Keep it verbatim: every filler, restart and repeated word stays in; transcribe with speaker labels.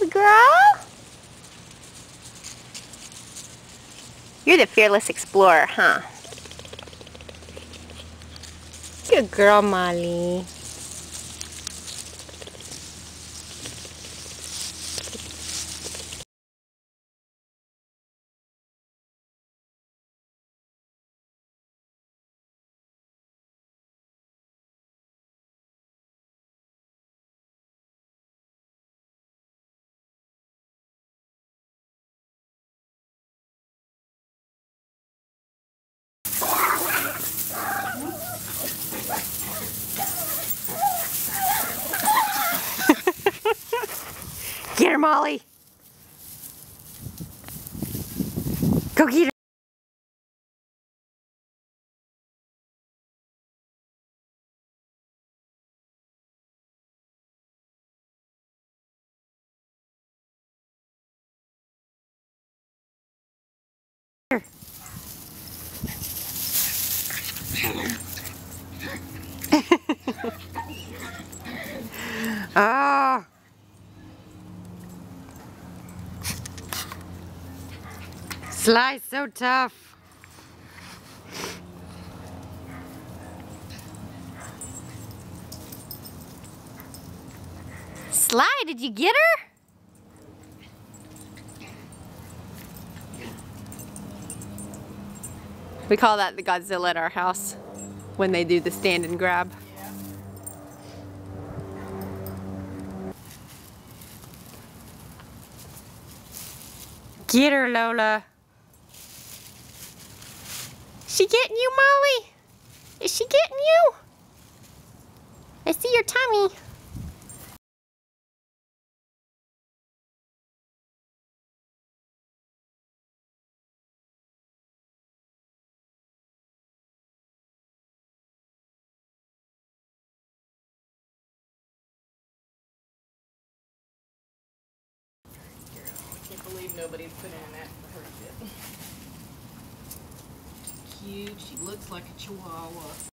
Speaker 1: baby girl. You're the fearless explorer, huh? Good girl, Molly. Get her, Molly. Go get her. Oh. Sly's so tough. Sly, did you get her? We call that the Godzilla at our house when they do the stand and grab. Get her, Lola. She getting you, Molly? Is she getting you? I see your tummy.
Speaker 2: I can't believe nobody's put in that for her yet. Cute. She looks like a chihuahua.